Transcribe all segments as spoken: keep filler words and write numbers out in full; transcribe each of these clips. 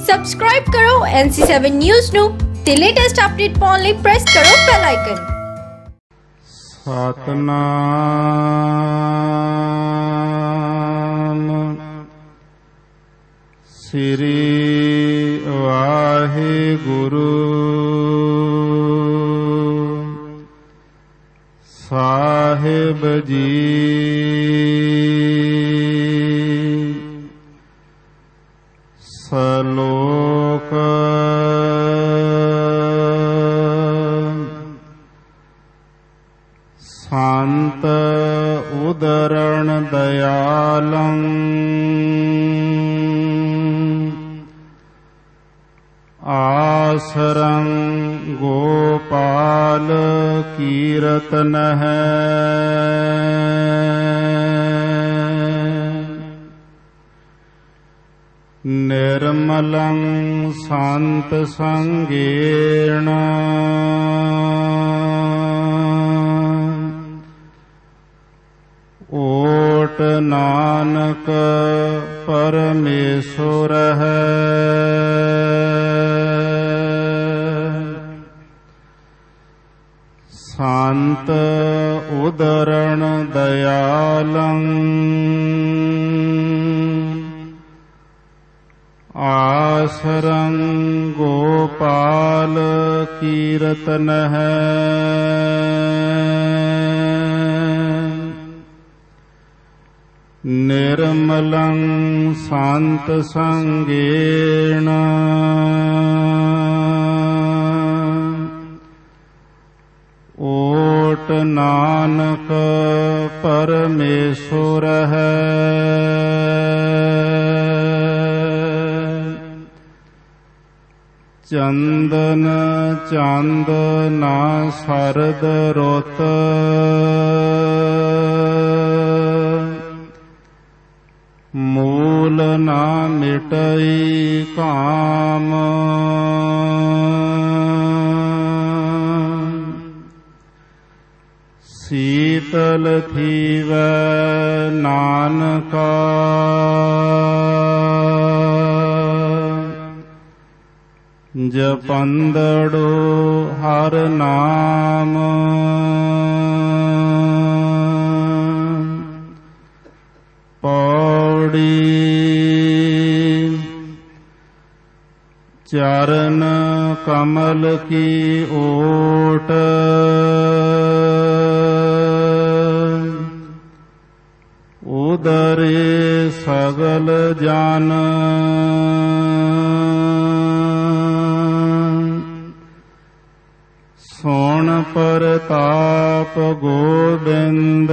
Subscribe ਕਰੋ ਐਨ ਸੀ seven news ਨੂੰ ਤੇ ਲੇਟੈਸਟ ਅਪਡੇਟ ਪਾਉਣ ਲਈ ਪ੍ਰੈਸ ਕਰੋ ਬੈਲ ਆਈਕਨ। ਸਤਨਾਮ ਸ੍ਰੀ ਵਾਹਿਗੁਰੂ ਸਾਹਿਬ ਜੀ। ਸਲੋਕ ਸੰਤ ਉਦਰਣ ਦਇਆਲੰ ਆਸਰੰ ਗੋਪਾਲ ਕੀਰਤਨ ਹੈ। ਨਿਰਮਲੰ ਸੰਤ ਸੰਗੇਣ ਓਟ ਨਾਨਕ ਪਰਮੇਸ਼ੁਰ ਹੈ। ਸੰਤ ਉਦਰਣ ਦਇਆਲੰ ਆਸਰੰ ਗੋਪਾਲ ਕੀਰਤਨ ਹੈ। ਨਿਰਮਲੰ ਸੰਤ ਸੰਗੇਣ ਓਟ ਨਾਨਕ ਪਰਮੇਸ਼ੁਰ ਹੈ। ਚੰਦਨ ਚੰਦ ਨਾ ਸਰਦ ਰੁੱਤ ਮੂਲ ਨਾ ਮਿਟਈ ਕਾਮ। ਸੀਤਲ ਥੀਵੈ ਨਾਨਕਾ ਜਪੰਦੜੋ ਹਰ ਨਾਮ। ਪੌੜੀ ਚਰਨ ਕਮਲ ਕੀ ਓਟ ਉਦਰੇ ਸਗਲ ਜਨ। ਸੁਣ ਪ੍ਰਤਾਪ ਗੋਬਿੰਦ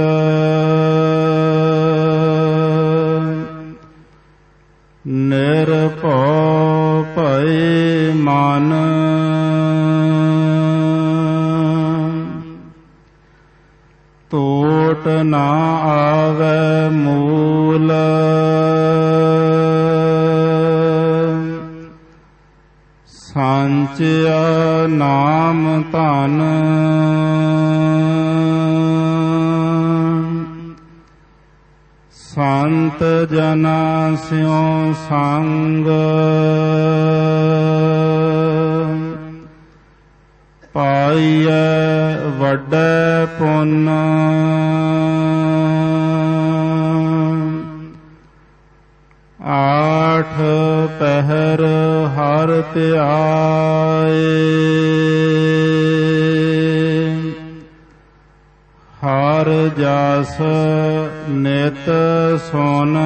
ਨਿਰਭਉ ਭਇ ਮਨ। ਟੋਟ ਨਾ ਆਵੈ ਮੂਲ ਸੰਚਿਆ ਨਾਮ ਧਨ। ਸੰਤ ਜਨਾ ਸਿਉ ਸੰਗ ਪਾਈਐ ਵੱਡੇ ਪੁੰਨ। ਆਠ ਪਹਿਰ ਹਰ ਧਿਆਏ ਹਰ ਜਸ ਨਿਤ ਸੁਨ।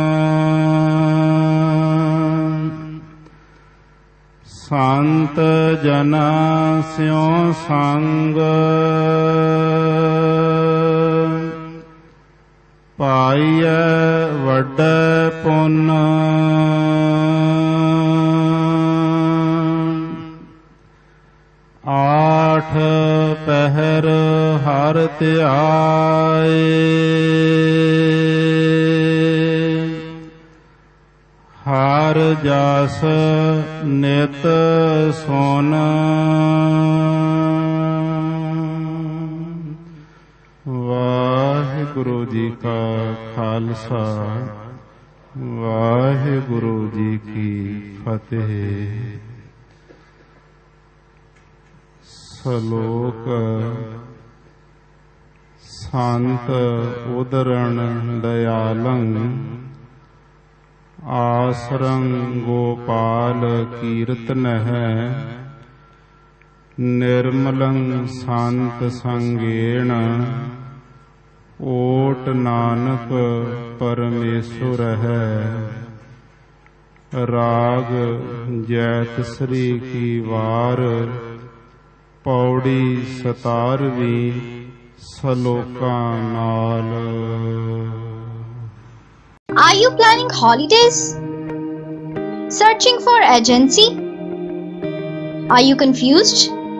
ਸੰਤ ਜਨਾ ਸਿਉ ਸੰਗ ਪਾਈਐ ਵੱਡੇ ਪੁੰਨ। ਆਠ ਪਹਿਰ ਹਰ ਧਿਆਏ ਹਰ ਜਸ ਨਿਤ ਸੁਨ। ਵਾਹਿਗੁਰੂ ਜੀ ਕਾ ਖਾਲਸਾ ਵਾਹਿਗੁਰੂ ਜੀ ਕੀ ਫਤਿਹ। ਸ਼ਲੋਕ ਸੰਤ ਉਦਰਣ ਦਇਆਲੰ ਆਸਰੰ ਗੋਪਾਲ ਕੀਰਤਨਹਿ ਨਿਰਮਲੰ ਸੰਤ ਸੰਗੇਣ ਓਟ ਨਾਨਕ ਪਰਮੇਸ਼ੁਰ ਹੈ। ਰਾਗ ਜੈਤ ਸ੍ਰੀ ਕੀ ਵਾਰ ਪੌੜੀ ਸਤਾਰਵੀਂ ਸ਼ਲੋਕਾਂ ਨਾਲ। Are you planning holidays? Searching for agency? Are you confused?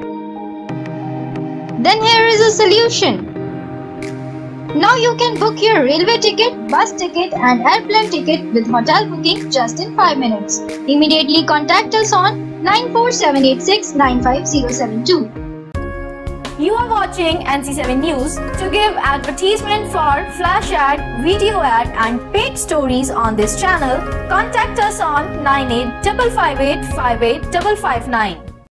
Then here is a solution. Now you can book your railway ticket, bus ticket and airplane ticket with hotel booking just in five minutes. Immediately contact us on nine four seven eight six nine five zero seven two. You are watching N C seven News. To give advertisement for flash ad, video ad and paid stories on this channel, contact us on nine eight five five eight five eight five five nine.